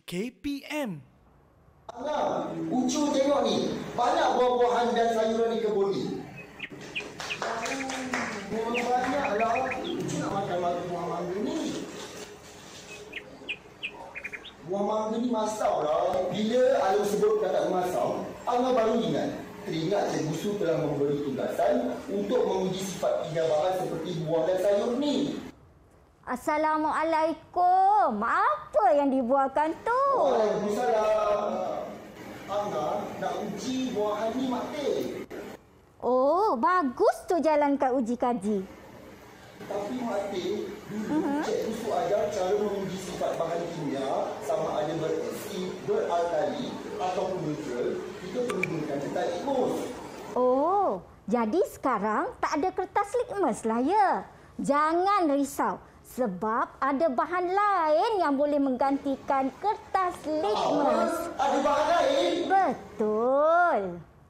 KPM. Nah, Ucu tengok ni, banyak buah-buahan dan sayuran di kebun ni. Memang banyaklah. Ucu nak makan buah mangga ni. Buah mangga ni masak lah. Bila Alung sebut kata masak, Angah baru ingat. Teringat Cikgu Su telah memberi tugasan untuk menguji sifat tiga bahan seperti buah dan sayur ni. Assalamualaikum. Apa yang dibuahkan tu? Waalaikumsalam. Angah nak uji buahan ni Makte. Oh, bagus tu jalankan uji kaji. Tapi Makte, dulu Cikgu Su ajar cara menguji sifat bahan kimia sama ada berasid, beralkali ataupun neutral. Kita perlu gunakan kertas litmus. Oh, jadi sekarang tak ada kertas litmus lah ya? Jangan risau. Sebab ada bahan lain yang boleh menggantikan kertas litmus. Ada bahan lain? Betul.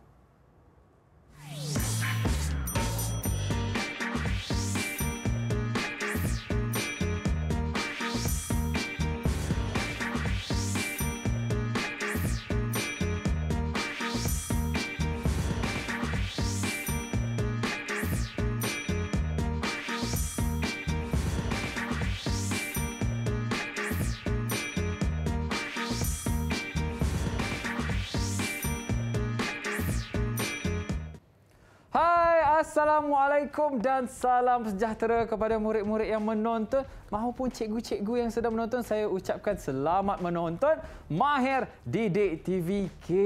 Assalamualaikum dan salam sejahtera kepada murid-murid yang menonton maupun cikgu-cikgu yang sedang menonton. Saya ucapkan selamat menonton Mahir Didik TV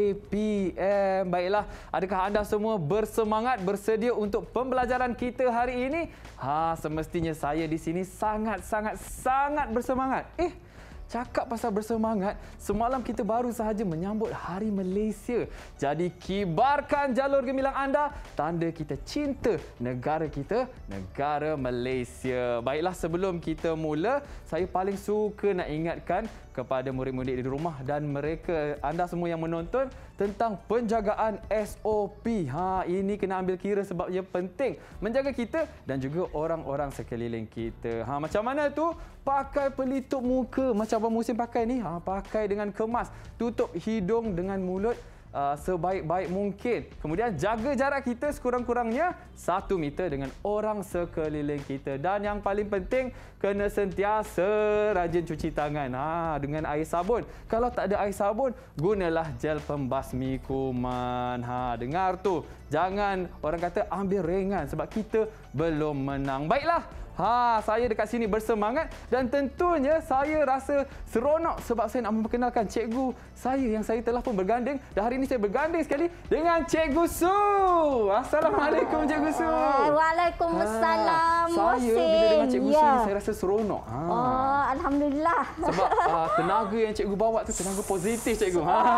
KPM. Baiklah, adakah anda semua bersemangat bersedia untuk pembelajaran kita hari ini? Semestinya saya di sini sangat bersemangat. Cakap pasal bersemangat, semalam kita baru sahaja menyambut Hari Malaysia. Jadi kibarkan jalur gemilang anda, tanda kita cinta negara kita, negara Malaysia. Baiklah, sebelum kita mula, saya paling suka nak ingatkan kepada murid-murid di rumah dan mereka, anda semua yang menonton, tentang penjagaan SOP. Ini kena ambil kira sebab ia penting menjaga kita dan juga orang-orang sekeliling kita. Macam mana tu? Pakai pelitup muka macam abang Muhsin pakai ni. Pakai dengan kemas. Tutup hidung dengan mulut sebaik-baik mungkin. Kemudian jaga jarak kita sekurang-kurangnya 1 meter dengan orang sekeliling kita. Dan yang paling penting, kena sentiasa rajin cuci tangan dengan air sabun. Kalau tak ada air sabun, gunalah gel pembasmi kuman. Dengar tu. Jangan orang kata ambil ringan sebab kita belum menang. Baiklah. Saya dekat sini bersemangat dan tentunya saya rasa seronok sebab saya nak memperkenalkan cikgu saya yang saya telah pun berganding. Dan hari ini saya berganding sekali dengan Cikgu Su. Assalamualaikum Cikgu Su. Waalaikumsalam. Saya bila dengan Cikgu Su ni saya rasa seronok. Alhamdulillah. Sebab tenaga yang cikgu bawa tu tenaga positif cikgu.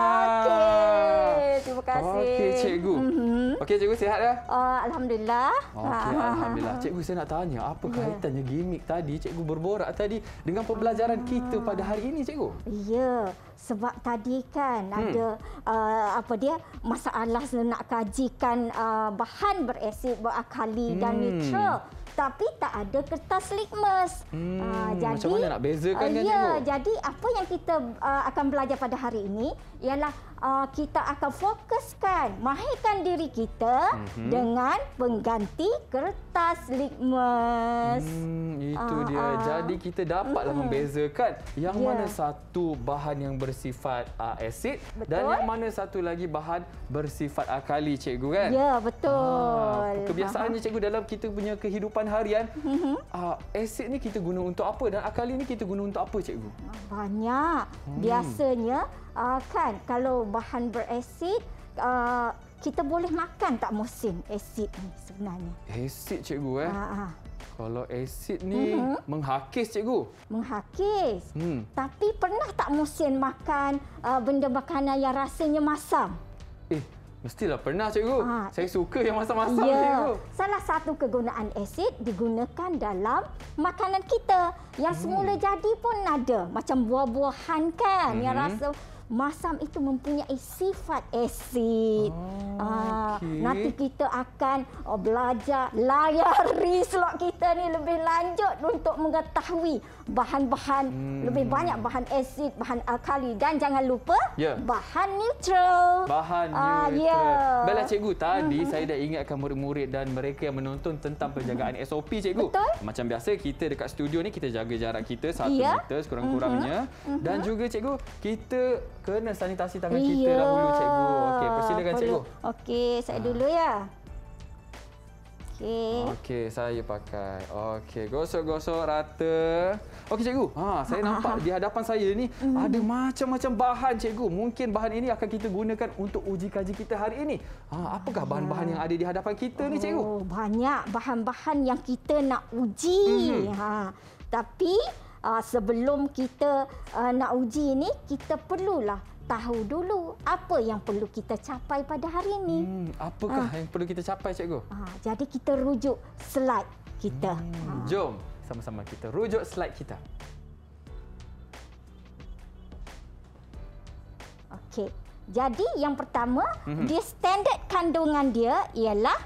Terima kasih. Okey cikgu. Okey cikgu, sihat ya? Alhamdulillah. Okey, alhamdulillah. Cikgu, saya nak tanya, apa kaitannya gimmick tadi cikgu berborak tadi dengan pembelajaran kita pada hari ini cikgu? Ya, sebab tadi kan ada masalah nak kajikan bahan berasid, beralkali dan neutral. Tapi tak ada kertas litmus. Jadi, macam mana nak bezakan kan cikgu? Jadi apa yang kita akan belajar pada hari ini ialah kita akan fokuskan mahirkan diri kita dengan pengganti kertas litmus. Itu dia. Jadi kita dapatlah membezakan yang mana satu bahan yang bersifat asid dan yang mana satu lagi bahan bersifat alkali cikgu kan? Ya, betul. Kebiasaannya cikgu dalam kita punya kehidupan harian, asid ni kita guna untuk apa dan alkali ni kita guna untuk apa cikgu? Banyak. Biasanya kan kalau bahan berasid kita boleh makan tak Muhsin asid ni sebenarnya? Asid cikgu Kalau asid ni menghakis cikgu. Menghakis. Tapi pernah tak Muhsin makan benda makanan yang rasanya masam? Mestilah pernah cikgu. Saya suka yang masam-masam cikgu. Salah satu kegunaan asid digunakan dalam makanan kita. Yang semula jadi pun ada. Macam buah-buahan kan yang rasa masam itu mempunyai sifat asid. Nanti kita akan belajar layari slot kita ni lebih lanjut untuk mengetahui bahan-bahan lebih banyak bahan asid, bahan alkali dan jangan lupa bahan neutral. Bahan neutral. Baiklah cikgu, tadi saya dah ingatkan murid-murid dan mereka yang menonton tentang penjagaan SOP cikgu. Betul. Macam biasa kita dekat studio ni kita jaga jarak kita 1 meter sekurang-kurangnya. Dan juga cikgu, kita kena sanitasi tangan kita dahulu cikgu. Okey, persilakan cikgu. Okey, saya dulu ya. Okey, saya pakai. Okey, gosok-gosok rata. Okey cikgu, saya nampak di hadapan saya ni ada macam-macam bahan cikgu. Mungkin bahan ini akan kita gunakan untuk uji kaji kita hari ini. Apakah bahan-bahan yang ada di hadapan kita ni cikgu? Banyak bahan-bahan yang kita nak uji. Tapi sebelum kita nak uji ni, kita perlulah tahu dulu apa yang perlu kita capai pada hari ini. Apakah yang perlu kita capai cikgu? Jadi kita rujuk slide kita. Jom sama-sama kita rujuk slide kita. Okey. Jadi yang pertama, dia standard kandungan dia ialah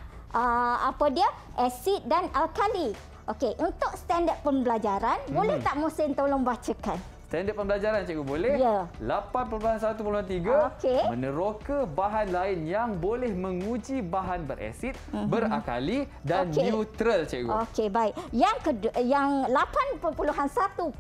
asid dan alkali. Okey, untuk standard pembelajaran, boleh tak Muhsin tolong bacakan? Standard pembelajaran cikgu boleh? Ya. 8.1.3 meneroka bahan lain yang boleh menguji bahan berasid, berakali dan neutral cikgu. Okey, baik. Yang kedua, yang 8.1.4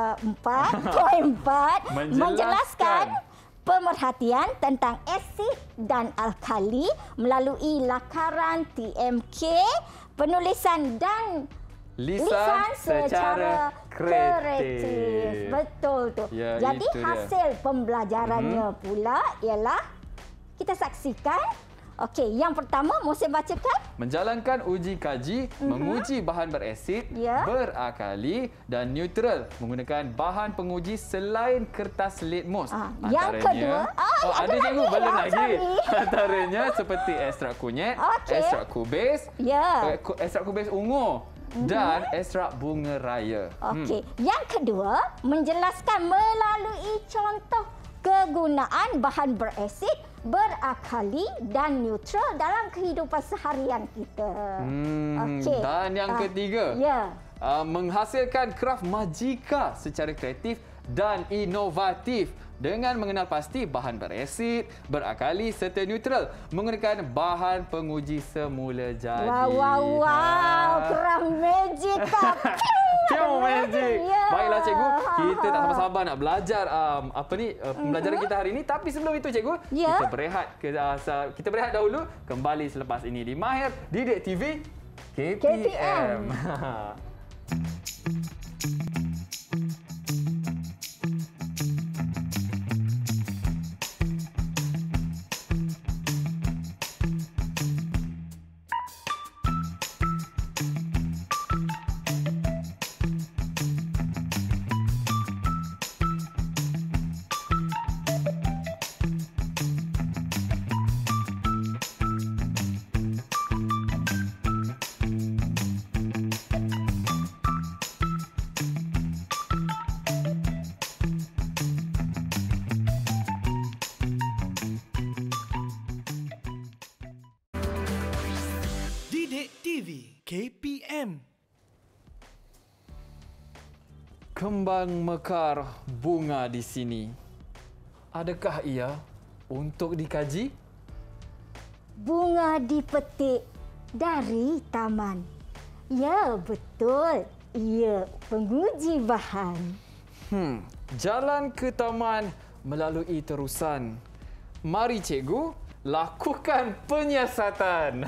menjelaskan pemerhatian tentang asid dan alkali melalui lakaran TMK, penulisan dan lisan secara kreatif. Betul tu. Ya, jadi hasil pembelajarannya pula ialah kita saksikan. Okey, yang pertama Muhsin bacakan. Menjalankan uji kaji, menguji bahan berasid, berakali dan neutral menggunakan bahan penguji selain kertas litmus. Yang kedua, ada cikgu belum lagi. Antaranya seperti ekstrak kunyit, ekstrak kubis, ekstrak kubis ungu dan ekstrak bunga raya. Okey. Yang kedua, menjelaskan melalui contoh kegunaan bahan berasid, berakali dan neutral dalam kehidupan seharian kita. Okey. Dan yang ketiga, menghasilkan kraf majika secara kreatif dan inovatif dengan mengenal pasti bahan berasid, berakali serta neutral menggunakan bahan penguji semula jadi. Wow, kraf majika. Magic. Baiklah cikgu, kita tak sabar-sabar nak belajar pembelajaran kita hari ini. Tapi sebelum itu cikgu, kita berehat dahulu. Kembali selepas ini di Mahir Didik TV KPM. KPM. Kembang mekar bunga di sini. Adakah ia untuk dikaji? Bunga dipetik dari taman. Ya, betul. Ia penguji bahan. Jalan ke taman melalui terusan. Mari cikgu, lakukan penyiasatan.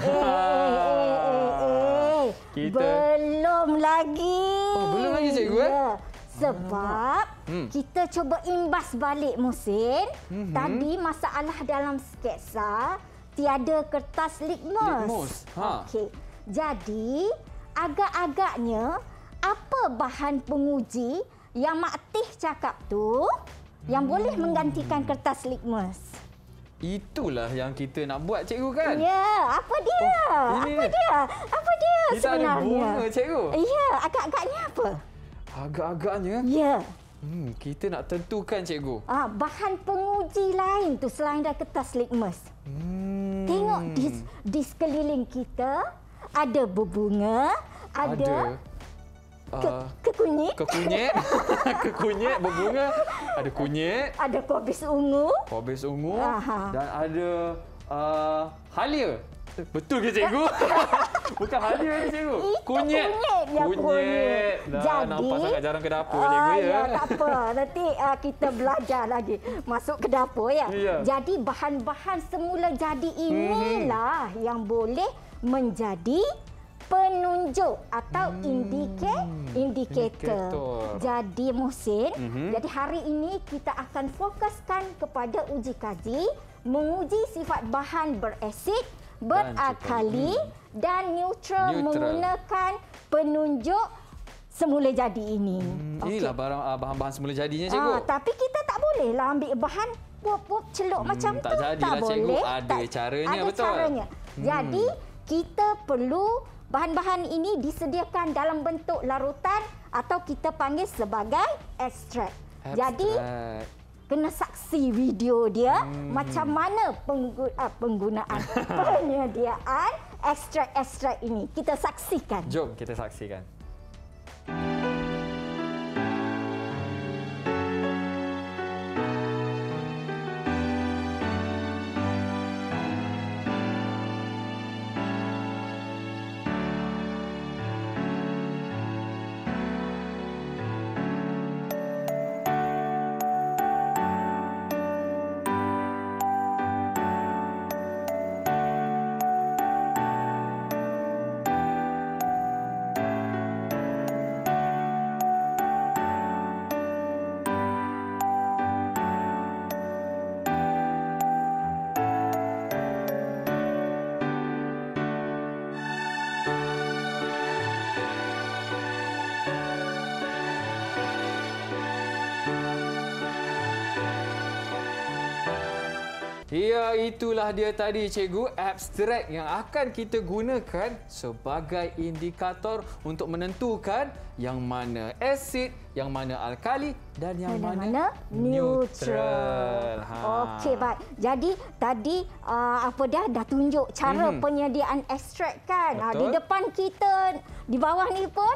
Belum lagi. Belum lagi cikgu? Sebab kita cuba imbas balik Muhsin. Tadi masalah dalam sketsa tiada kertas litmus. Okey. Jadi agak-agaknya apa bahan penguji yang Mak Tih cakap tu yang boleh menggantikan kertas litmus? Itulah yang kita nak buat cikgu kan? Ya, apa dia? Apa dia kita sebenarnya? Kita ada bunga cikgu. Ya, agak-agaknya apa? Agak-agaknya? Ya. Kita nak tentukan, cikgu. Bahan penguji lain tu selain dari kertas litmus. Tengok di sekeliling kita ada berbunga, ada kekunyit. Kekunyit berbunga, ada kunyit, ada kobis ungu, dan ada halia. Betul ke, cikgu? Bukan halia ni, cikgu. Kunyit. Kunyit. Nampak sangat jarang ke dapur, cikgu, ya. Tak apa. Nanti kita belajar lagi. Masuk ke dapur, ya. Jadi, bahan-bahan semula jadi inilah yang boleh menjadi penunjuk atau indikator. Jadi, Muhsin, jadi hari ini kita akan fokuskan kepada uji kaji, menguji sifat bahan berasid, berakali dan neutral menggunakan penunjuk semula jadi ini. Inilah bahan-bahan semula jadinya, cikgu. Tapi kita tak bolehlah ambil bahan pup-pup celup macam tu. Tak jadilah, cikgu. Ada caranya, betul. Ada caranya. Jadi, kita perlu bahan-bahan ini disediakan dalam bentuk larutan atau kita panggil sebagai ekstrak. Jadi, kena saksi video dia macam mana penggunaan penyediaan ekstrak-ekstrak ini. Kita saksikan. Jom kita saksikan. Ya, itulah dia tadi, cikgu, abstrak yang akan kita gunakan sebagai indikator untuk menentukan yang mana asid, yang mana alkali dan yang mana neutral. Okey, baik. Jadi tadi dah tunjuk cara penyediaan ekstrak kan. Di depan kita, di bawah ni pun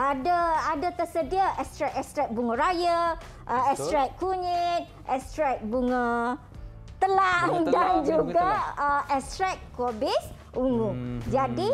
ada tersedia ekstrak-ekstrak bunga raya, ekstrak kunyit, ekstrak bunga telang dan juga ekstrak kobis ungu. Jadi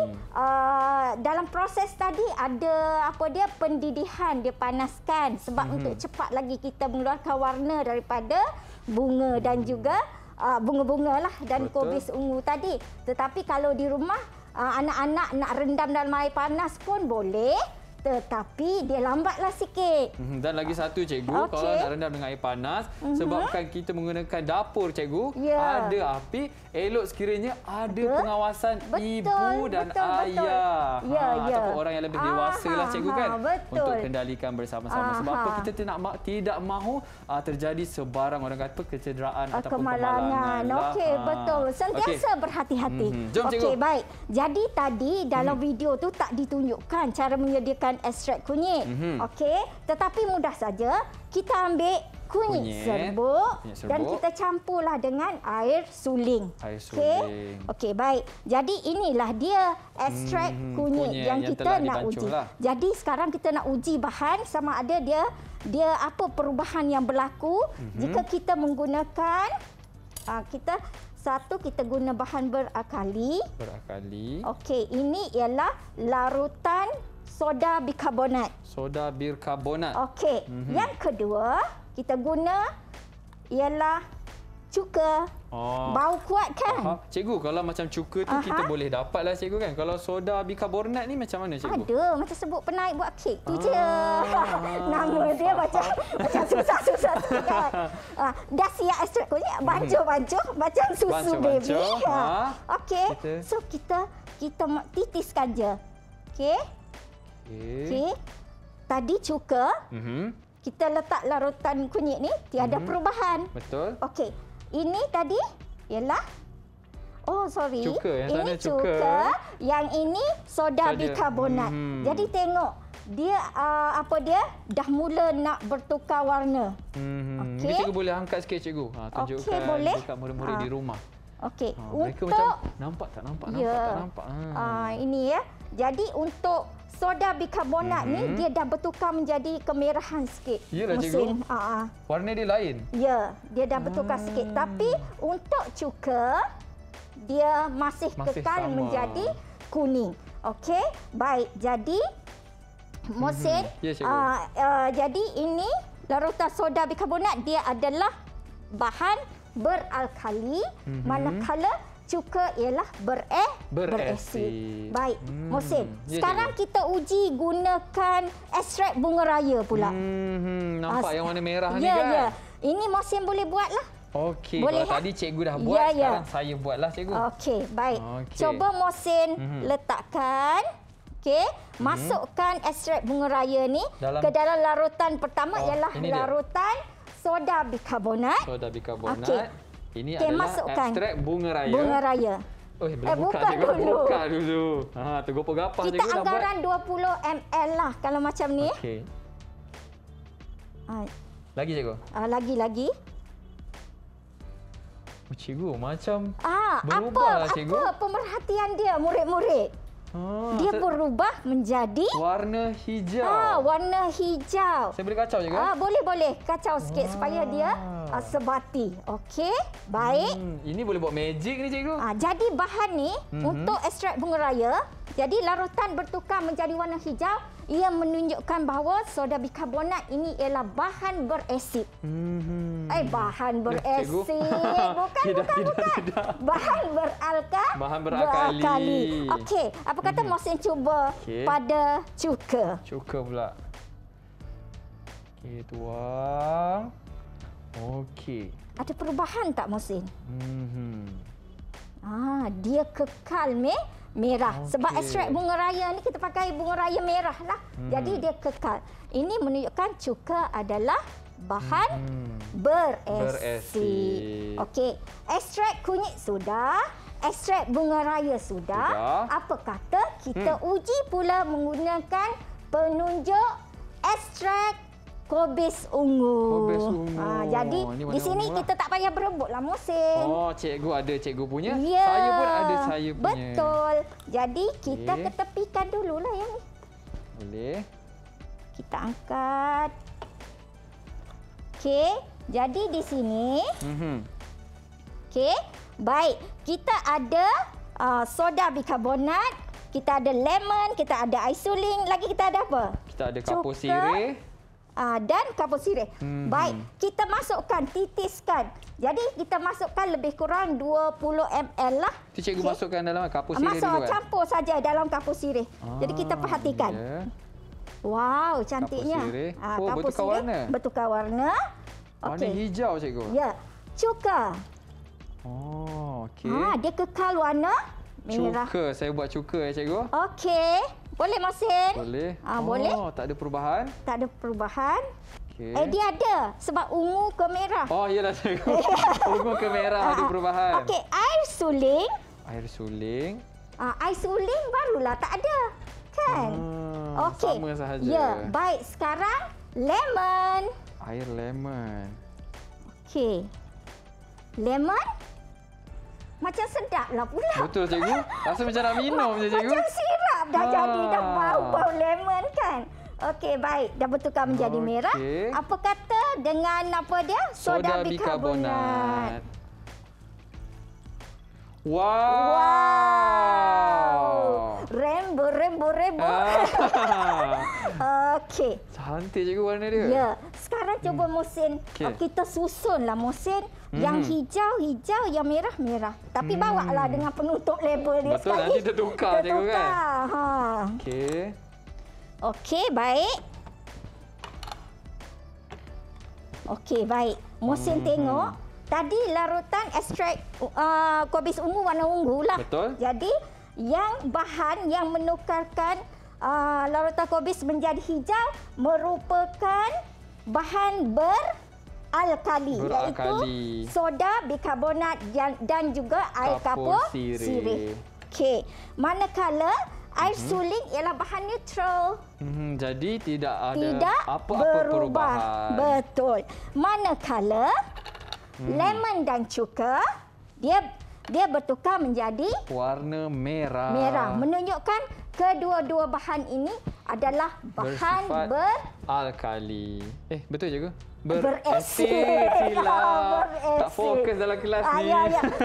dalam proses tadi ada pendidihan, dia panaskan sebab untuk cepat lagi kita mengeluarkan warna daripada bunga dan juga bunga-bunga lah dan kobis ungu tadi. Tetapi kalau di rumah anak-anak nak rendam dalam air panas pun boleh. Tetapi dia lambatlah sikit. Dan lagi satu, cikgu, kalau nak rendam dengan air panas, sebabkan kita menggunakan dapur, cikgu, ada api, elok sekiranya ada pengawasan ibu dan ayah. Ataupun orang yang lebih dewasa lah, cikgu, kan, untuk kendalikan bersama-sama. Sebab apa kita tidak mahu terjadi sebarang, orang kata, kecederaan ataupun kemalangan. Okey, betul. Sentiasa berhati-hati. Jom, cikgu. Okey, baik. Jadi tadi dalam video tu tak ditunjukkan cara menyediakan ekstrak kunyit. Okey, tetapi mudah saja. Kita ambil kunyit serbuk dan kita campurlah dengan air suling. Okey, baik. Jadi inilah dia ekstrak kunyit yang kita nak uji. Jadi sekarang kita nak uji bahan sama ada dia apa perubahan yang berlaku jika kita menggunakan kita guna bahan berakali. Okey, ini ialah larutan soda bikarbonat. Okey. Yang kedua, kita guna ialah cuka. Bau kuat kan? Cikgu, kalau macam cuka tu kita boleh dapatlah, cikgu, kan? Kalau soda bikarbonat ni macam mana, cikgu? Ada, macam sebut penaik buat kek tu je. Nama dia macam susah-susah kan? Dah siap ekstrak kunyit, bancuh-bancuh macam susu baby. Okey. So kita titiskan je. Okey. Tadi cuka. Kita letak larutan kunyit ni, tiada perubahan. Betul. Okey. Ini tadi ialah cuka. Yang ini sana cuka. Yang ini soda bikarbonat. Jadi tengok dia dah mula nak bertukar warna. Mungkin Okey. cikgu boleh angkat sikit cikgu. Tunjukkan boleh. dekat murid-murid di rumah. Okey. Mereka Untuk macam nampak tak nampak. ini ya. Jadi untuk soda bikarbonat ni dia dah bertukar menjadi kemerahan sikit. Yalah, cikgu. Warna dia lain. Ya, dia dah bertukar sikit. Tapi untuk cuka dia masih kekal sama. menjadi kuning. Okey, baik. Jadi Mohsin, Ya, cikgu. jadi ini larutan soda bikarbonat dia adalah bahan beralkali, manakala cuka ialah berasid. Baik, Mohsin. Ya, sekarang kita uji gunakan ekstrak bunga raya pula. Nampak yang warna merah ni Ya, kan? ya. Ini Mohsin boleh buatlah. Okey, Boleh, kalau tadi cikgu dah buat, sekarang saya buatlah cikgu. Okey, baik. Okey. Coba Mohsin letakkan. Okey, masukkan ekstrak bunga raya ni ke dalam larutan pertama ialah ini dia. larutan soda bikarbonat. Soda bikarbonat. Okey. Ini Okey, adalah masukkan ekstrak bunga raya. Bunga raya. Belum buka buka cikgu. dulu. Buka dulu. Tergopoh-gapah Kita cikgu dah buat. anggaran 20 ml lah kalau macam ni. Okey. Lagi cikgu? Lagi. Cikgu, macam Apa berubah lah, cikgu. pemerhatian dia murid-murid? Dia berubah menjadi warna hijau. warna hijau. Saya boleh kacau cikgu? Boleh. Kacau sikit supaya dia sebati. Okey, baik. Ini boleh buat magic ni cikgu. Jadi bahan ni untuk ekstrak bunga raya, jadi larutan bertukar menjadi warna hijau. Ia menunjukkan bahawa soda bikarbonat ini ialah bahan berasid. Bahan berasid. Bukan. Bahan beralkali. Okey, apa kata Mohsin cuba pada cuka? Cuka pula. Okey, tuang. Okey. Ada perubahan tak Mohsin? Dia kekal merah. Sebab ekstrak bunga raya ni kita pakai bunga raya merah lah. Jadi dia kekal. Ini menunjukkan cuka adalah bahan berasid. Okey, ekstrak kunyit sudah, ekstrak bunga raya sudah. Apa kata kita uji pula menggunakan penunjuk ekstrak kobis ungu. Jadi di sini kita tak payah berebutlah Mohsin. Cikgu ada cikgu punya. Ya, Saya pun ada saya punya. Betul. Jadi kita ketepikan dululah yang ni. Boleh. Kita angkat. Okey. Jadi di sini. Okey. Baik. Kita ada soda bikarbonat. Kita ada lemon. Kita ada isoling. Lagi kita ada apa? Kita ada kapur sirih. Dan kapur sirih. Baik, kita masukkan, titiskan. Jadi kita masukkan lebih kurang 20 ml lah. Itu cikgu masukkan dalam kapur sirih Masuk, dulu kan? campur saja dalam kapur sirih. Jadi kita perhatikan. Ya. Wow, cantiknya. Kapur sirih. Kapur bertukar sirih warna. Bertukar warna. Warna hijau cikgu. Ya. Cuka. Okey. Dia kekal warna merah. Cuka, saya buat cuka ya cikgu. Okey. Boleh Mohsin? Boleh. Boleh. Tak ada perubahan. Tak ada perubahan. Okey. Dia ada sebab ungu ke merah. Iyalah cikgu. Ungu ke merah ada perubahan. Okey, air suling. Air suling. Air suling barulah tak ada. Kan? Okey. Sama sahaja. Ya, baik. Sekarang lemon. Air lemon. Okey. Lemon macam sedap lah pula. Betul cikgu. Rasa macam nak minum je cikgu. Macam sirap dah jadi. Dah bau-bau lemon kan. Okey, baik. Dah bertukar menjadi merah. Apa kata dengan apa dia? Soda bikarbonat. Wow. Rainbow. Okey. Cantik cikgu warna dia. Ya. Sekarang cuba Mohsin. Kita susunlah Mohsin. Yang hijau, yang merah. Tapi bawalah dengan penutup label dia betul, sekali. nanti tertukar cikgu kan. Okey, baik. Okey, baik. Mohsin tengok. Tadi larutan ekstrak kobis ungu warna ungu lah. Betul. Jadi, yang bahan yang menukarkan larutan kobis menjadi hijau merupakan bahan beralkali. Iaitu soda bikarbonat dan juga air kapur sirih. Okey. Manakala Air suling ialah bahan neutral. Jadi tidak ada Tidak apa-apa berubah. perubahan. Betul. Manakala lemon dan cuka dia bertukar menjadi Warna merah. merah, menunjukkan kedua-dua bahan ini adalah bahan Bersifat alkali. Betul je ke? Berasid. Silap. Berasid. Tak fokus dalam kelas ni. Ya.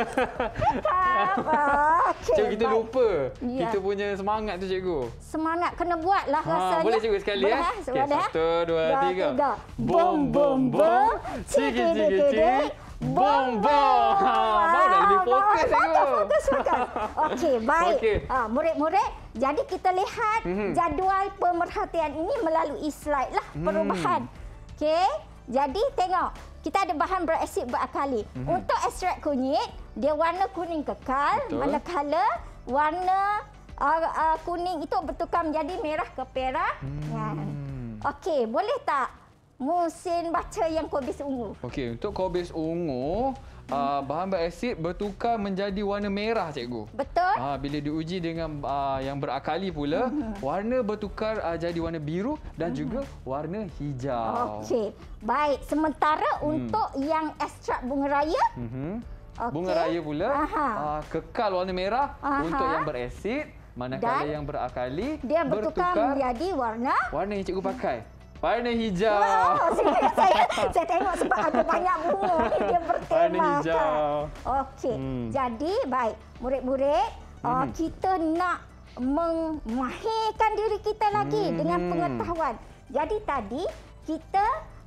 Okay, Cikgu, kita baik. lupa. Ya. Kita punya semangat tu, cikgu. Semangat kena buatlah rasanya. Boleh cikgu sekali Boleh, ya? Boleh. Satu, dua, tiga. Bom bom bom. Cik. Bom bom. Baru dah lebih fokus, cikgu. Fokus. Okey, baik. Okey. Murid-murid, jadi kita lihat jadual pemerhatian ini melalui slide lah perubahan. Okey. Jadi tengok, kita ada bahan berasid berakali. Untuk ekstrak kunyit, dia warna kuning kekal. Betul. Manakala warna kuning itu bertukar menjadi merah ke perak. Okey, boleh tak Muhsin baca yang kubis ungu? Okey, untuk kubis ungu, bahan berasid bertukar menjadi warna merah, cikgu. Betul? Bila diuji dengan yang berakali pula, warna bertukar jadi warna biru dan juga warna hijau. Okey. Baik, sementara untuk yang ekstrak bunga raya, okey. Bunga raya pula kekal warna merah untuk yang berasid, manakala Dan yang berakali dia bertukar menjadi warna yang cikgu pakai. Warna hijau. Saya tengok sebab ada banyak bunga ni dia bertema. Warna hijau. Okey. Jadi baik, murid-murid, kita nak memahirkan diri kita lagi dengan pengetahuan. Jadi tadi kita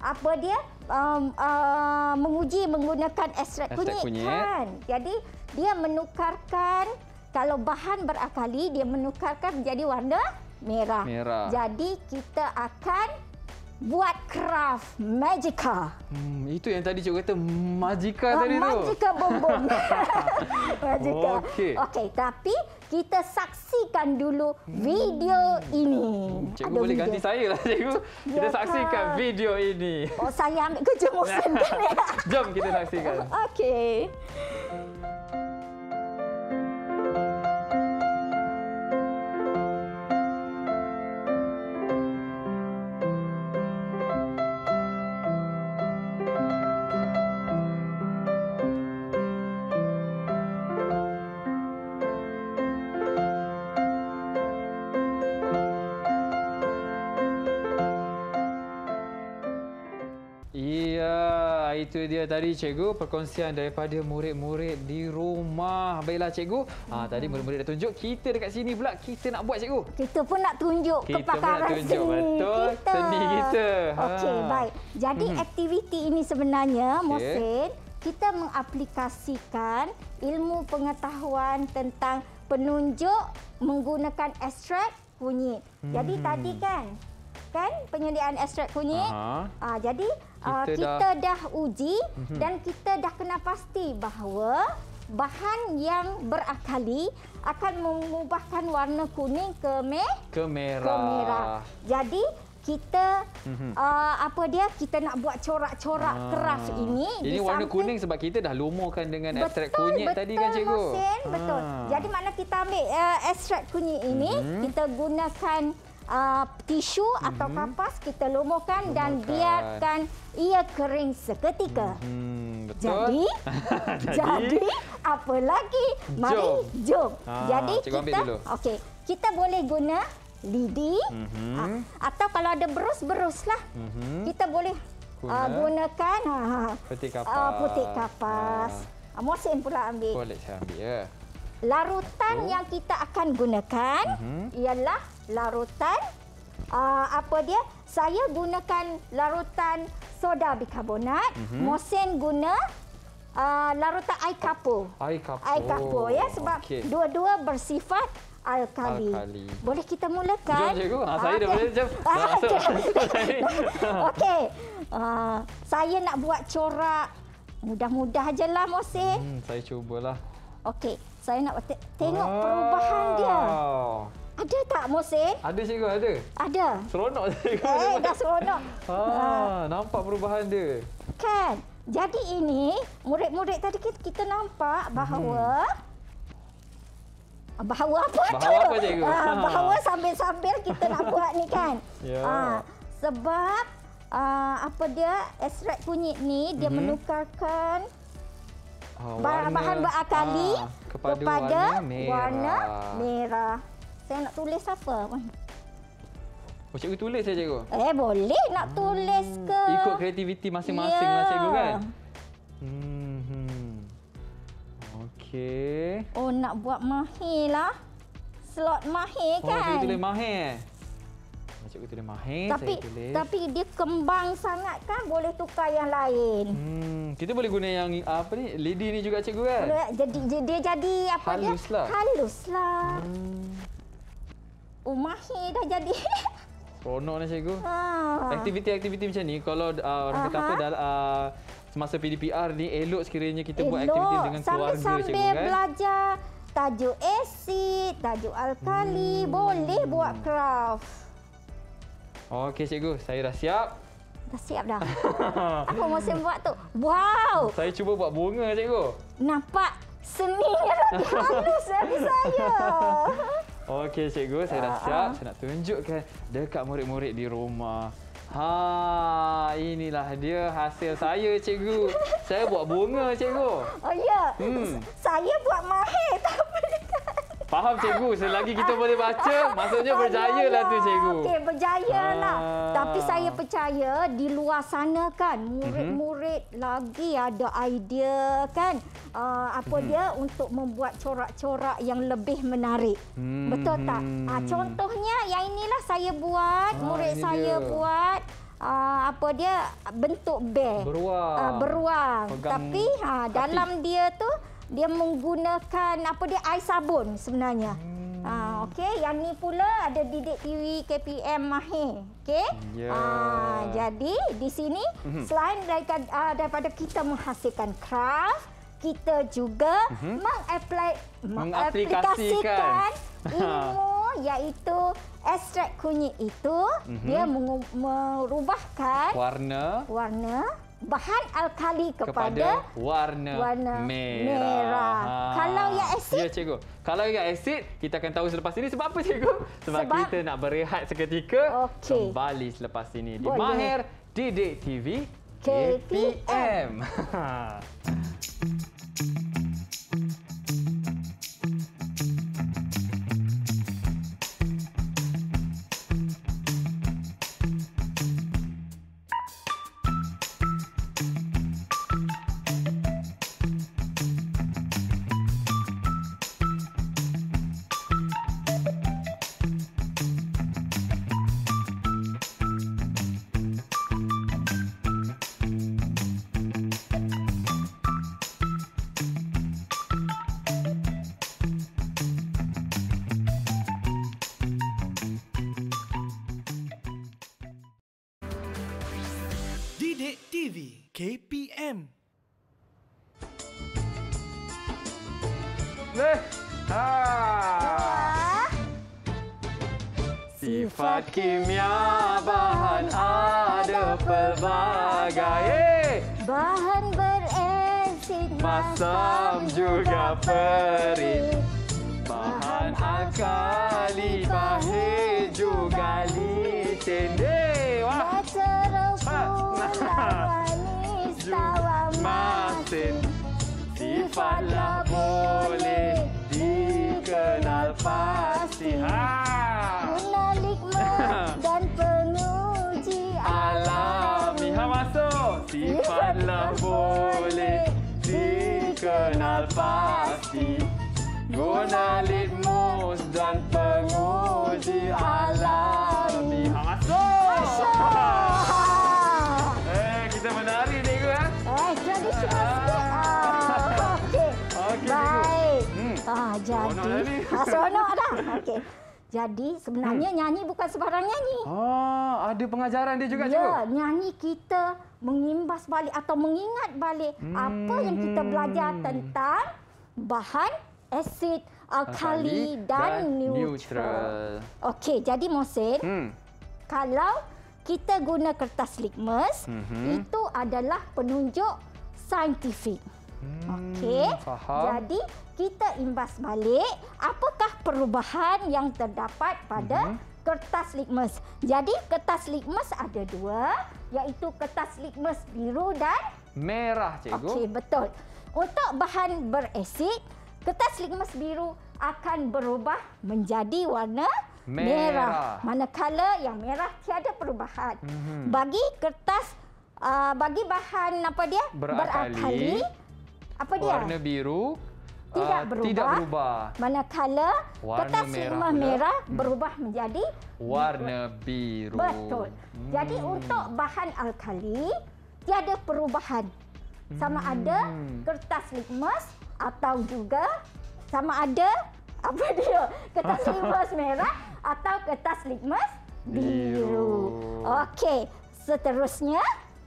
menguji menggunakan ekstrak kunyit kan. Jadi dia menukarkan, kalau bahan berakali dia menukarkan menjadi warna merah. Jadi kita akan buat craft magika. Itu yang tadi cikgu kata magika tadi tu. Magika bom-bom. Magika. Okey, tapi kita saksikan dulu video ini. Cikgu boleh ganti saya lah, cikgu. Kita saksikan video ini. Saya ambil kerja Muhsin kan ya? Jom kita saksikan. Okey. Itu dia tadi cikgu, perkongsian daripada murid-murid di rumah. Baiklah cikgu, tadi murid-murid dah tunjuk, kita dekat sini pula kita nak buat cikgu. Kita pun nak tunjuk kepakaran seni betul kita. Seni kita. Okey, baik. Jadi aktiviti ini sebenarnya Muhsin, kita mengaplikasikan ilmu pengetahuan tentang penunjuk menggunakan ekstrak kunyit. Jadi tadi kan penyediaan ekstrak kunyit. Jadi kita dah uji dan kita dah kenal pasti bahawa bahan yang berakali akan mengubahkan warna kuning ke merah. Jadi kita kita nak buat corak-corak craft ini. Ini warna kuning sebab kita dah lumurkan dengan ekstrak kunyit tadi kan cikgu? Muhsin, betul. Jadi mana kita ambil ekstrak kunyit ini, kita gunakan tisu atau kapas, kita lumurkan dan biarkan ia kering seketika. Betul. Jadi apa lagi? Mari jom. Jadi kita boleh guna lidi atau kalau ada berus-beruslah kita boleh gunakan putih kapas. Muhsin pula ambil. Boleh saya ambil ya. Larutan yang kita akan gunakan ialah larutan saya gunakan larutan soda bikarbonat. Muhsin guna larutan air kapur. Air kapur ya, sebab dua-dua bersifat alkali. Boleh kita mulakan? Jom cikgu. Saya dah boleh jom. Okey. Saya nak buat corak mudah-mudah ajalah Muhsin. Saya cubalah. Okey, saya nak tengok perubahan dia. Ada tak Muhsin? Ada cikgu, ada. Ada. Seronok cikgu. Dah seronok. Nampak perubahan dia. Kan? Jadi ini murid-murid tadi kita nampak bahawa Bahawa apa tu? Bahawa apa, cikgu? Bahawa sambil-sambil kita nak buat ni kan. Ya. Sebab apa dia, ekstrak kunyit ni dia menukarkan bahan berakali kepada warna merah. Saya nak tulis apa? Oh, cikgu tulis saya, cikgu? Boleh nak tulis ke? Ikut kreativiti masing-masing lah, cikgu kan? Okey. Oh, nak buat mahir lah. Slot mahir kan? Cikgu tulis mahir. Cikgu tulis mahir, tapi, saya tulis. Tapi dia kembang sangat kan? Boleh tukar yang lain. Kita boleh guna yang apa ni? Lidi ni juga, cikgu kan? Boleh, dia jadi apa dia? Halus lah. Halus lah. Oh, mahir dah jadi. Seronok ni, cikgu. Aktiviti-aktiviti macam ni, kalau orang kata apa, semasa PDPR ni, elok sekiranya kita buat aktiviti dengan keluarga, cikgu kan? Sambil belajar tajuk asid, tajuk alkali, boleh buat craft. Okey, cikgu. Saya dah siap. Dah siap dah. Apa musim buat tu? Wow! Saya cuba buat bunga, cikgu. Nampak seninya lagi halus dari saya. Okey, cikgu. Saya dah siap. Saya nak tunjukkan dekat murid-murid di rumah. Inilah dia hasil saya, cikgu. Saya buat bunga, cikgu. Oh ya. Saya buat mahir tapi faham, cikgu. Selagi kita boleh baca, maksudnya berjayalah tu, cikgu. Okey, berjayalah. Tapi saya percaya di luar sana kan, murid-murid lagi ada idea kan. Apa dia untuk membuat corak-corak yang lebih menarik. Betul tak? Contohnya yang inilah saya buat, murid saya buat. Apa dia, bentuk bear. Beruang. Tapi dalam dia tu dia menggunakan apa dia, air sabun sebenarnya. Okey, yang ni pula ada Didik TV KPM Mahir. Okey. Jadi di sini selain daripada kita menghasilkan craft, kita juga mengaplikasikan ilmu iaitu ekstrak kunyit itu. Dia merubahkan warna bahan alkali kepada warna merah. Kalau yang asid? Ya, cikgu. Kalau yang asid, kita akan tahu selepas ini. Sebab apa, cikgu? Sebab kita nak berehat seketika. Kembali selepas ini. Di Mahir Didik TV KPM. Didik TV KPM. Sifat kimia bahan ada pelbagai. Bahan beresid, Masam juga perit. Bahan alkali, pahit juga licin. manis tawar masin. Sifatlah boleh dikenal pasti. Guna hikmah dan penguji alami. Masuk. Sifatlah boleh dikenal pasti. Guna litmus dan penguji alami. Masuk. Kita menari ni ke? Tradisional sikit. Okey. Baik. Jadi. Seronok dah. Okey. Jadi sebenarnya nyanyi bukan sebarang nyanyi. Ada pengajaran dia juga, cikgu? Ya, nyanyi kita mengimbas balik atau mengingat balik apa yang kita belajar tentang bahan asid, alkali dan neutral. Okey, jadi Mohsin, kalau kita guna kertas litmus, itu adalah penunjuk saintifik. Okey. Faham. Jadi kita imbas balik apakah perubahan yang terdapat pada kertas litmus. Jadi kertas litmus ada dua, iaitu kertas litmus biru dan merah, cikgu. okey, betul. Untuk bahan berasid, kertas litmus biru akan berubah menjadi warna merah. Manakala yang merah tiada perubahan. Bagi kertas bagi bahan apa dia? Beralkali, apa dia? Warna biru Tidak berubah. Manakala Warna kertas merah litmus pula. merah berubah menjadi warna biru. betul. Jadi untuk bahan alkali tiada perubahan. Sama ada kertas litmus atau juga sama ada apa dia? Kertas litmus merah atau kertas litmus biru. Okey, seterusnya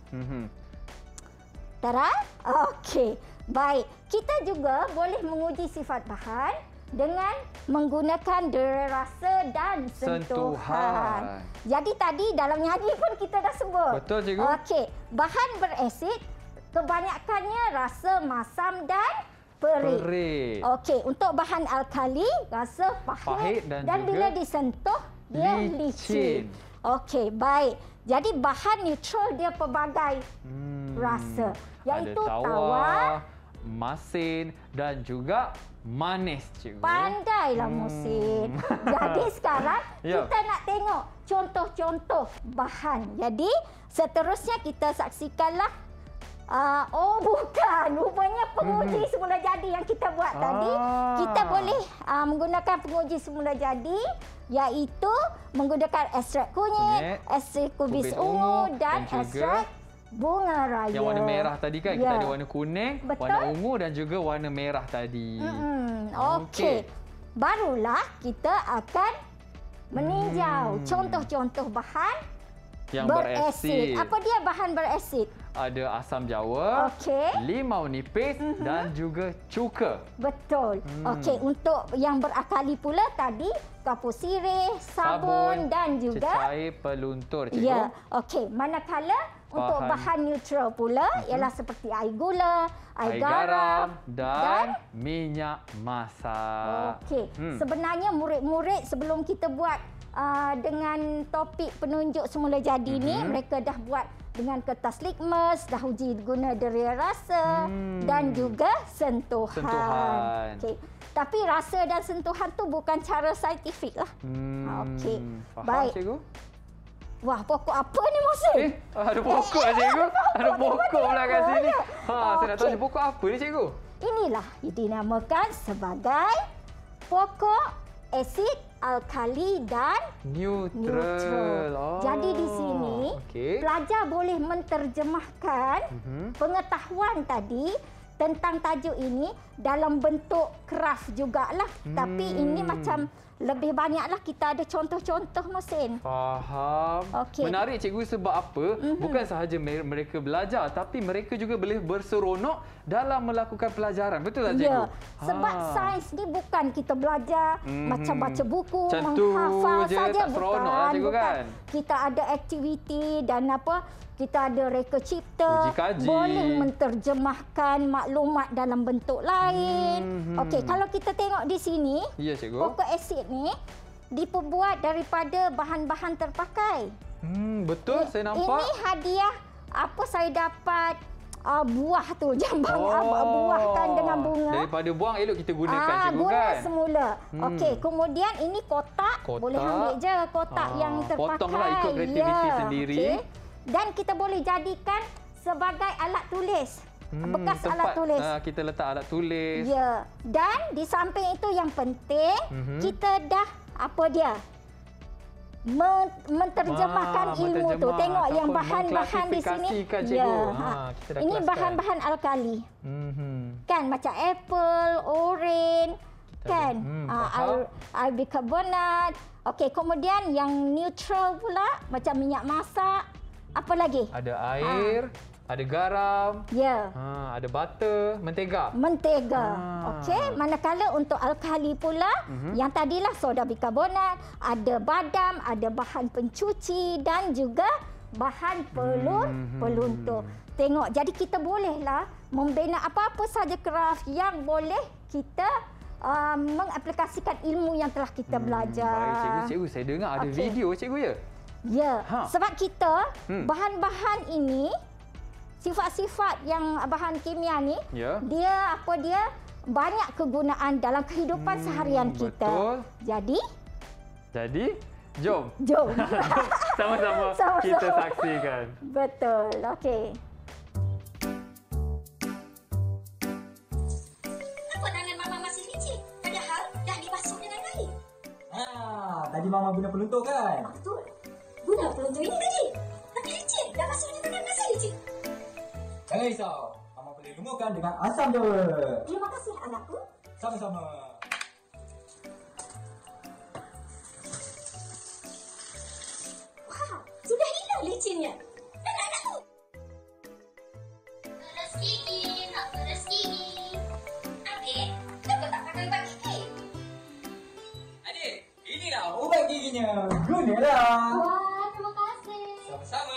Tara? Okey. Baik, kita juga boleh menguji sifat bahan dengan menggunakan dera rasa dan sentuhan. Jadi tadi dalam nyanyi pun kita dah sebut. Betul, cikgu. Okey, bahan berasid kebanyakannya rasa masam dan perih. Okey, untuk bahan alkali rasa pahit dan juga bila disentuh dia licin. Okey, baik. Jadi bahan neutral dia pelbagai rasa, iaitu ada tawar, masin dan juga manis, cikgu. Pandailah Musin. Jadi sekarang kita nak tengok contoh-contoh bahan. Jadi seterusnya kita saksikanlah. Oh bukan, rupanya penguji semula jadi yang kita buat tadi. Kita boleh menggunakan penguji semula jadi, iaitu menggunakan ekstrak kunyit, ekstrak kubis ungu dan ekstrak bunga raya. Yang warna merah tadi kan, kita ada warna kuning, warna ungu dan juga warna merah tadi. Okey. Barulah kita akan meninjau contoh-contoh bahan yang berasid. Apa dia bahan berasid? Ada asam jawa, limau nipis dan juga cuka. Betul. Okey, untuk yang berakali pula tadi kapur sirih, sabun dan juga cecair peluntur, cikgu. Ya, okey. Manakala untuk bahan neutral pula ialah seperti air gula, air garam dan minyak masak. Okey. Sebenarnya murid-murid sebelum kita buat dengan topik penunjuk semula jadi ni, mereka dah buat dengan kertas litmus, dah uji guna dera rasa dan juga sentuhan. Okey. Tapi rasa dan sentuhan tu bukan cara saintifik lah. Okey. Faham, cikgu? Wah, pokok apa ni Musin? Ada pokok cikgu. Ada pokok pula kat sini. Saya nak tahu pokok apa ni, cikgu? Inilah dinamakan sebagai pokok asid alkali dan neutral. Jadi di sini pelajar boleh menterjemahkan pengetahuan tadi tentang tajuk ini dalam bentuk kraft jugalah. Tapi ini macam lebih banyaklah kita ada contoh-contoh Musin. Faham. Okay. Menarik cikgu sebab apa? Bukan sahaja mereka belajar tapi mereka juga boleh berseronok dalam melakukan pelajaran. Betul tak cikgu? Ya. Sebab sains ni bukan kita belajar macam baca buku, macam menghafal saja, bukan. Kan? Kita ada aktiviti dan apa? Kita ada reka cipta, boleh menterjemahkan maklumat dalam bentuk lain. Okey, kalau kita tengok di sini, pokok asid ni diperbuat daripada bahan-bahan terpakai. Betul, saya nampak. Ini hadiah apa saya dapat buah tu, jambang buah kan dengan bunga. Daripada buang elok kita gunakan cikgu guna kan. semula. Okey, kemudian ini kotak. Boleh ambil je kotak yang terpakai. Potonglah ikut kreativiti sendiri. Okay. Dan kita boleh jadikan sebagai alat tulis. Bekas alat tulis. Kita letak alat tulis. Ya. Dan di samping itu yang penting, kita dah apa dia? Menterjemahkan ilmu tu. Tengok yang bahan-bahan di sini. Ini bahan-bahan alkali. Kan macam apple, orange, kan? Air bikarbonat. Okey, kemudian yang neutral pula macam minyak masak. Apa lagi? Ada air, ada garam. Ya. Ada butter, mentega. Okey, manakala untuk alkali pula, yang tadilah soda bikarbonat, ada badam, ada bahan pencuci dan juga bahan peluntur. Tengok, jadi kita bolehlah membina apa-apa saja kraft yang boleh kita mengaplikasikan ilmu yang telah kita belajar. Baik, cikgu. Saya dengar ada video, cikgu ya? Ya, sebab kita bahan-bahan ini, sifat-sifat yang bahan kimia ni, dia banyak kegunaan dalam kehidupan seharian kita. Betul. Jadi, jom. Sama-sama kita saksikan. Betul. Okey. Kenapa tangan Mama masih licin? Padahal dah dibasuh dengan air. Tadi Mama guna peluntur kan? Betul. Guna peluntur ini tadi. Tapi licin. Dah basuhnya tangan masih licin. Jangan risau. Mama boleh lumurkan dengan asam je. Terima kasih anakku. Sama-sama. Wah, sudah hilang licinnya. Dan anakku. Peres gigi, nak peres gigi. Adik, kenapa tak pakai ubat gigi? Adik, inilah ubat giginya. Gunalah. Wah, terima kasih. Sama-sama.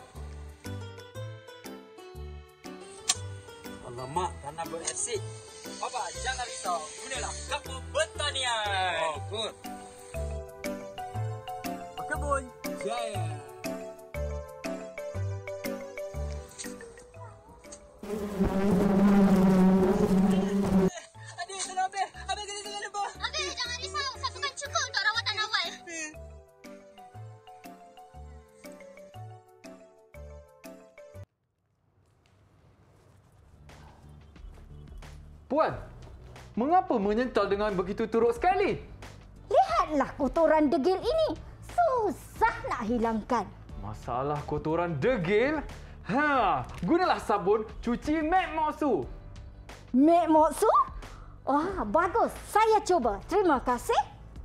Alamak, tanah berasid. Papa, jangan risau. Gunalah kapur pertanian. Oh, good. Berkebun jaya. Adik, tolong Abang. Abang kena jangan lupa. Abang, jangan risau. Satukan cukup untuk rawatan awal. Puan, mengapa menyental dengan begitu teruk sekali? Lihatlah kotoran degil ini. Susah nak hilangkan. Masalah kotoran degil? Gunalah sabun cuci Mac Mosu. Mek Moksu? Wah, bagus. Saya cuba. Terima kasih.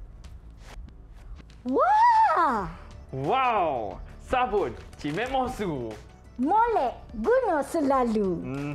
Wah! Wow, sabun cuci Mac Mosu. Molek guna selalu.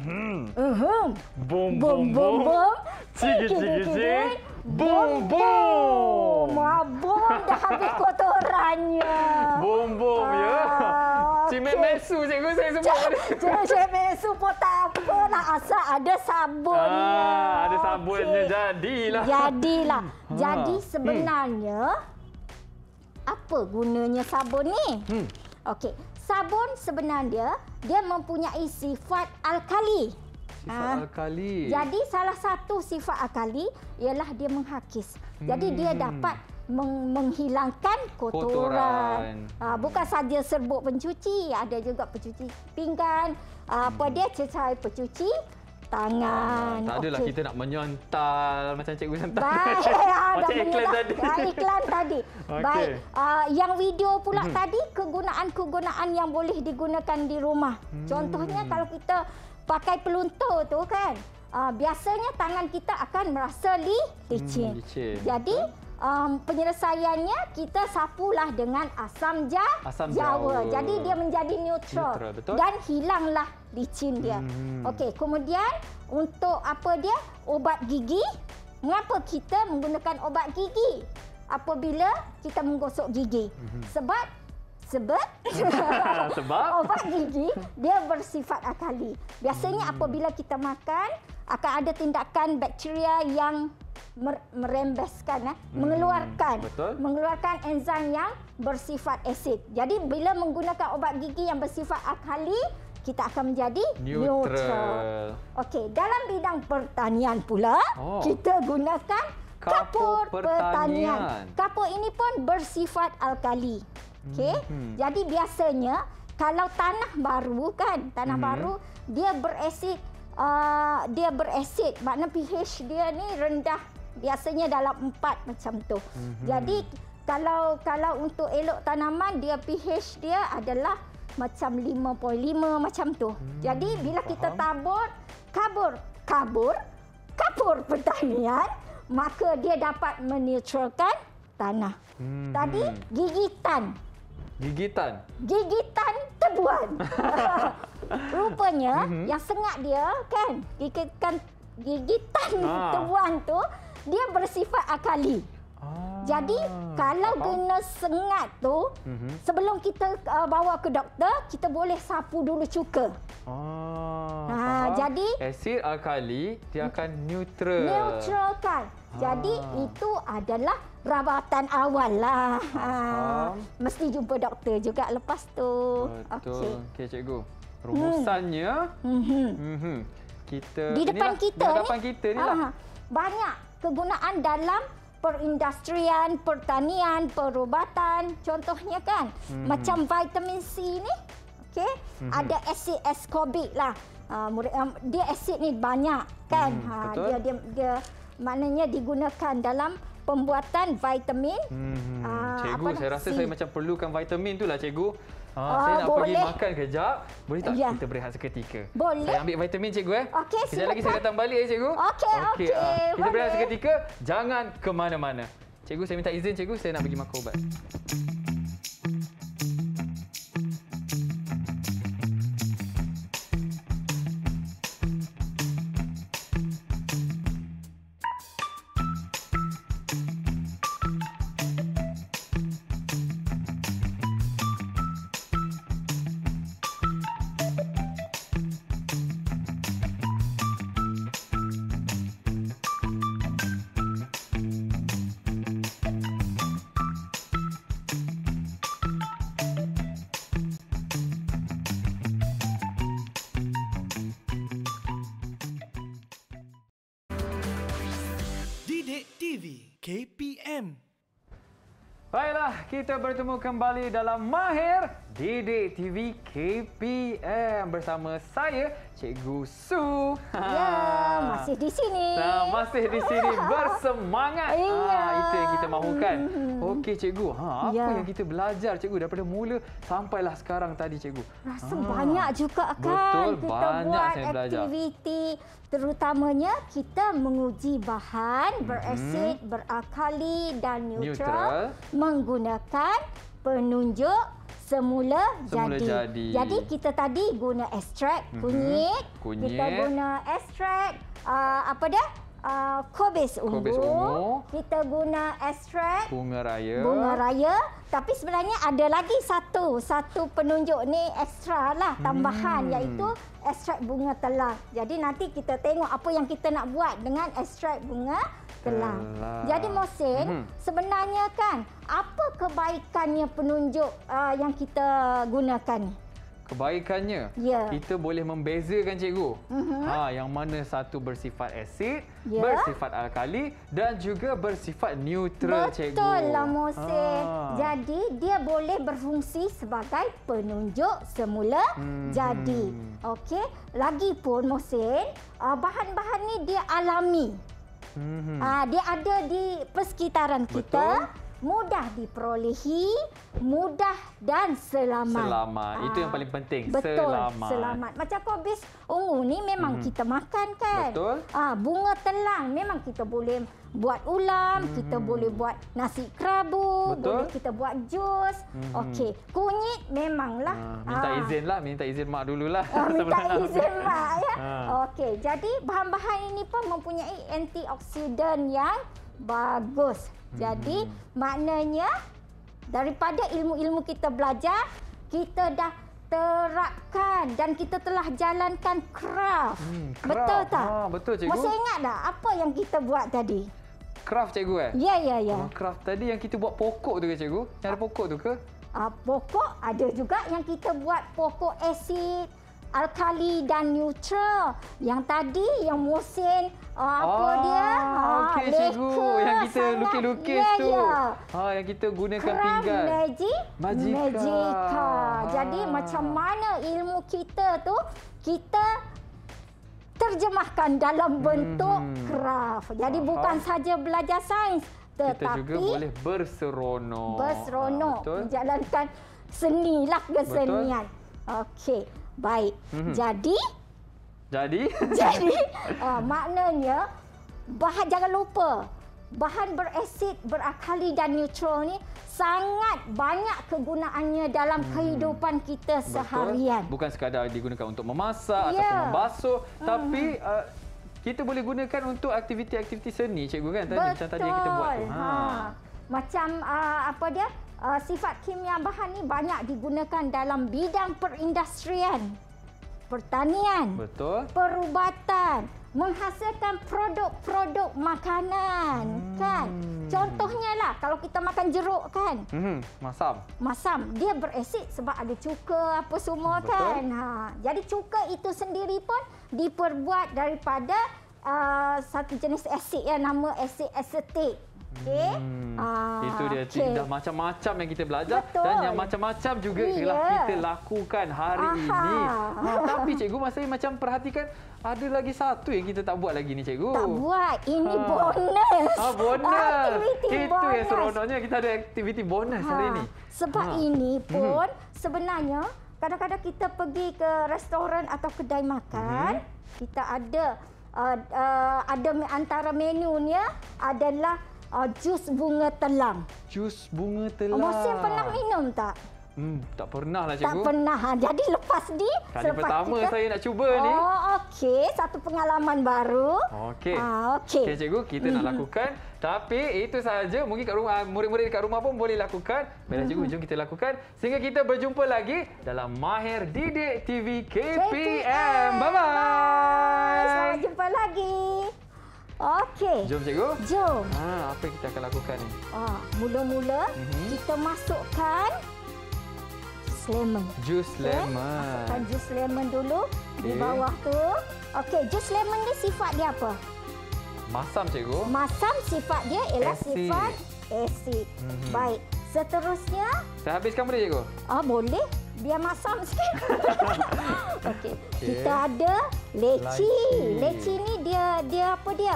Bom Bom bom bom. Cik. Bom bom. Bom dah habis kotorannya. Bom ya. Cik Mac Mosu, cikgu saya sebut. Cik Mesu pun tak apalah. Asal ada sabunnya. Ada sabunnya, jadilah. Jadi sebenarnya apa gunanya sabun ni? Okey, sabun sebenarnya dia mempunyai sifat alkali. Sifat alkali. Jadi salah satu sifat alkali ialah dia menghakis. Jadi dia dapat menghilangkan kotoran. Bukan saja serbuk pencuci, ada juga pencuci pinggan. Dia cecair pencuci tangan. Tak adalah kita nak menyontal macam cikgu sental. Baik, macam iklan tadi. Iklan tadi. Okey. Baik, yang video pula tadi kegunaan-kegunaan yang boleh digunakan di rumah. Contohnya kalau kita pakai peluntur tu kan, biasanya tangan kita akan merasa licin. Jadi penyelesaiannya kita sapulah dengan asam jawa. Jadi dia menjadi neutral betul. dan hilanglah licin dia. Okey, kemudian untuk ubat gigi. Mengapa kita menggunakan obat gigi apabila kita menggosok gigi? Sebab obat gigi dia bersifat alkali. Biasanya apabila kita makan akan ada tindakan bakteria yang merembeskan, mengeluarkan enzim yang bersifat asid. Jadi bila menggunakan obat gigi yang bersifat alkali, kita akan menjadi neutral. Okey, dalam bidang pertanian pula, kita gunakan kapur pertanian. Kapur ini pun bersifat alkali. Okey. Jadi biasanya kalau tanah baru kan, baru dia berasid, makna pH dia ni rendah. Biasanya dalam 4 macam tu. Jadi kalau untuk elok tanaman, dia pH dia adalah macam 5.5 macam tu. Jadi bila kita tabur kapur pertanian, maka dia dapat menetralkan tanah. Tadi gigitan tebuan. Rupanya yang sengat dia kan, gigitan tebuan tu dia bersifat alkali. Jadi kalau kena sengat tu, sebelum kita bawa ke doktor, kita boleh sapu dulu cuka. Faham. Jadi asid alkali dia akan neutralkan. Jadi itu adalah rawatan awal lah. Mesti jumpa doktor juga lepas tu. Betul. Okey cikgu. Rumusannya kita di depan kita di hadapan kita ni lah. Banyak kegunaan dalam perindustrian, pertanian, perubatan. Contohnya kan, macam vitamin C ni, okey, ada asid ascorbic lah. Dia asid ni banyak kan. Betul. Dia maknanya digunakan dalam pembuatan vitamin. Cikgu, saya rasa saya macam perlukan vitamin tu lah cikgu. boleh. Saya nak pergi makan kejap. Boleh tak kita berehat seketika? Boleh. Saya ambil vitamin cikgu Okey, kejap lagi saya datang balik cikgu. Okey. Kita berehat seketika. Jangan ke mana-mana. Cikgu, saya minta izin cikgu, saya nak pergi makan ubat. Didik TV KPM. Baiklah, kita bertemu kembali dalam Mahir Didik TV KPM bersama saya, Cikgu Su. Ya, masih di sini. Masih di sini bersemangat. Itu yang kita mahukan. Okey, Cikgu. Apa yang kita belajar, Cikgu, daripada mula sampailah sekarang tadi, Cikgu? Rasa banyak juga kan. Betul, kita banyak buat saya belajar. aktiviti. Terutamanya kita menguji bahan berasid, berakali dan neutral menggunakan penunjuk semula jadi. Jadi kita tadi guna ekstrak kunyit, kita guna ekstrak kobis ungu, kita guna ekstrak bunga raya. Tapi sebenarnya ada lagi satu penunjuk ni ekstra lah, tambahan iaitu ekstrak bunga telang. Jadi nanti kita tengok apa yang kita nak buat dengan ekstrak bunga telang. Jadi Mohsin, sebenarnya kan apa kebaikannya penunjuk yang kita gunakan ni? Kebaikannya, kita boleh membezakan, Cikgu. Yang mana satu bersifat asid, bersifat alkali dan juga bersifat neutral, Cikgu. Betul lah, Mohsin. Jadi dia boleh berfungsi sebagai penunjuk semula jadi. Okey. Lagipun Mohsin, bahan-bahan ni dia alami. Dia ada di persekitaran kita. Mudah diperolehi, mudah dan selamat. Itu yang paling penting. Betul, selamat. Macam kobis ungu ni memang kita makan kan. Betul. Bunga telang memang kita boleh buat ulam, kita boleh buat nasi kerabu, boleh kita buat jus. Okey, kunyit memanglah. Minta izin mak dululah. Minta izin mak ya. Okey, jadi bahan-bahan ini pun mempunyai antioksidan yang bagus. Jadi maknanya daripada ilmu-ilmu kita belajar, kita dah terapkan dan kita telah jalankan craft. Betul tak? Betul, Cikgu. Masih ingat tak apa yang kita buat tadi? Craft, Cikgu Ya. Craft tadi yang kita buat pokok tu ke, Cikgu? Yang ada pokok tu ke? Pokok ada juga yang kita buat pokok asid, alkali dan neutral. Yang tadi yang Mohsin okey, Cikgu, yang kita lukis-lukis tu. Yang kita gunakan pinggan. Magica. Jadi macam mana ilmu kita tu kita terjemahkan dalam bentuk craft. Jadi bukan saja belajar sains, tetapi kita juga boleh berseronok. Menjalankan seni lah, kesenian. Okey, baik. Jadi maknanya jangan lupa bahan berasid, berakali dan neutral ni sangat banyak kegunaannya dalam kehidupan kita seharian. Bukan sekadar digunakan untuk memasak ataupun membasuh, tapi kita boleh gunakan untuk aktiviti-aktiviti seni, Cikgu, kan? Macam tadi yang kita buat tu. Macam apa dia? Sifat kimia bahan ni banyak digunakan dalam bidang perindustrian, pertanian, Betul. perubatan, menghasilkan produk-produk makanan, kan? Contohnya lah, kalau kita makan jeruk kan, masam, dia berasid sebab ada cuka apa semua. Betul. Kan. Jadi cuka itu sendiri pun diperbuat daripada satu jenis asid yang nama asid asetik. Okey. Itu dia. okey. Dah macam-macam yang kita belajar. Betul. Dan yang macam-macam juga ialah kita lakukan hari ini. Tapi cikgu masih macam perhatikan ada lagi satu yang kita tak buat lagi ni cikgu. Tak buat. Ini bonus. Bonus. Aktiviti Itu bonus. yang seronoknya kita ada aktiviti bonus hari ini. Sebab ini pun sebenarnya kadang-kadang kita pergi ke restoran atau kedai makan, kita ada antara menunya adalah jus bunga telang. Jus bunga telang. Mohsin pernah minum tak? Tak pernah lah cikgu. Tak pernah. Jadi lepas ni Kali pertama saya nak cuba ni. Okey. Satu pengalaman baru. Okey. Okey. Okey cikgu, kita nak lakukan. Tapi itu sahaja. Mungkin kat rumah murid-murid dekat rumah pun boleh lakukan. Baiklah cikgu, jom kita lakukan. Sehingga kita berjumpa lagi dalam Mahir Didik TV KPM. Bye-bye. Selamat jumpa lagi. Okey. Jom cikgu. Jom. Apa yang kita akan lakukan ni? Mula-mula kita masukkan lemon. Jus lemon. Masukkan jus lemon dulu di Okey. bawah tu. Okey, jus lemon ni sifat dia apa? Masam cikgu. Masam sifat dia ialah Asid. sifat asid. Baik. Seterusnya, Saya habiskan boleh cikgu? boleh. Biar masam sikit. Okey. Kita ada leci. Leci ni dia apa dia?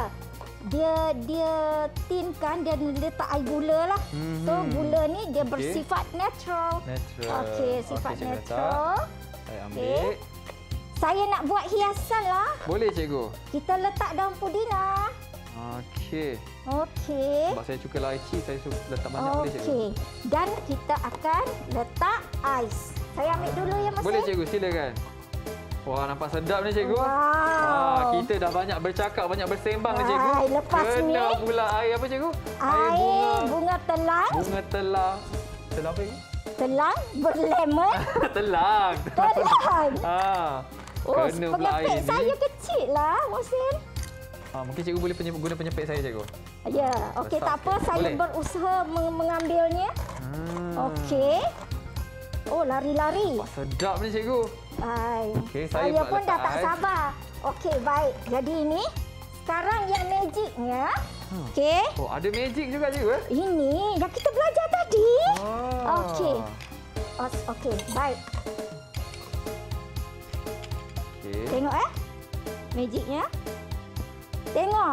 Dia tinkan dan letak air gula lah. So gula ni dia bersifat natural. Okey, sifat Okey, cikgu natural. Saya ambil. Saya nak buat hiasan lah. Boleh cikgu? Kita letak daun pudina. Okey. Okey. Sebab saya suka lychee, saya suka letak banyak boleh cikgu? Okey. Dan kita akan letak ais. Saya ambil dulu ya, Mas. Boleh cikgu, silakan. Wah, nampak sedap ni cikgu. Wow. Kita dah banyak bercakap, banyak bersembang ni cikgu. Lepas ni kena pula air apa cikgu? Air bunga telang. Bunga telang. Telang apa ini? Telang berlemon. Telang. Telang. Kena pula air Penyepit ni. saya kecil lah, Mohsin. Mungkin cikgu boleh guna penyepit saya cikgu. Ya, okey, tak apa. Saya Boleh. berusaha mengambilnya. Okey. Oh, lari-lari. Wah, sedap ni cikgu. Okey, saya saya pula pun dah letak tak ais. sabar. Okey, baik. Jadi ini sekarang yang magicnya. Okey. Oh, ada magic juga cikgu eh? Ini yang kita belajar tadi. Okey. Ah. Okey, baik. Okey. Tengok magicnya. Tengok.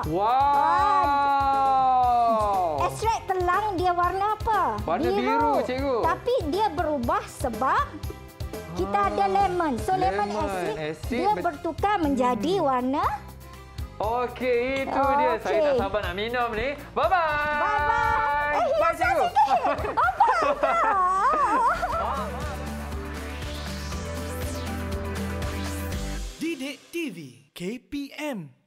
Wow. Ekstrak telang dia warna apa? Warna biru, cikgu. Tapi dia berubah sebab kita ada lemon. So lemon Lemon acid acid dia bertukar menjadi warna. Okey, itu dia. Saya tak sabar nak minum ni. Bye-bye. Bye-bye. Bye, Hiasan cikgu. sikit. Apa? Didik TV KPM